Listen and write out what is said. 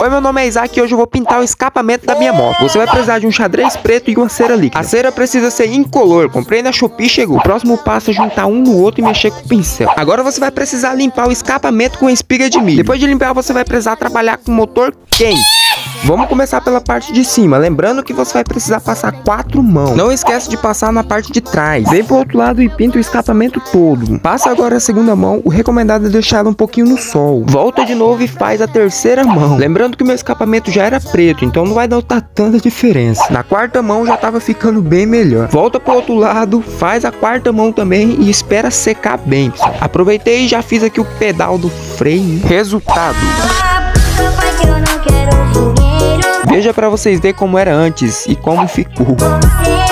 Oi, meu nome é Isaac e hoje eu vou pintar o escapamento da minha moto. Você vai precisar de um xadrez preto e uma cera líquida. A cera precisa ser incolor, comprei na Shopee e chegou. O próximo passo é juntar um no outro e mexer com o pincel. Agora você vai precisar limpar o escapamento com espiga de milho. Depois de limpar, você vai precisar trabalhar com motor quente. Vamos começar pela parte de cima, lembrando que você vai precisar passar 4 mãos. Não esquece de passar na parte de trás. Vem pro outro lado e pinta o escapamento todo. Passa agora a segunda mão, o recomendado é deixá-la um pouquinho no sol. Volta de novo e faz a terceira mão. Lembrando que meu escapamento já era preto, então não vai notar tanta diferença. Na quarta mão já tava ficando bem melhor. Volta pro outro lado, faz a quarta mão também e espera secar bem, pessoal. Aproveitei e já fiz aqui o pedal do freio. Resultado. Veja pra vocês verem como era antes e como ficou.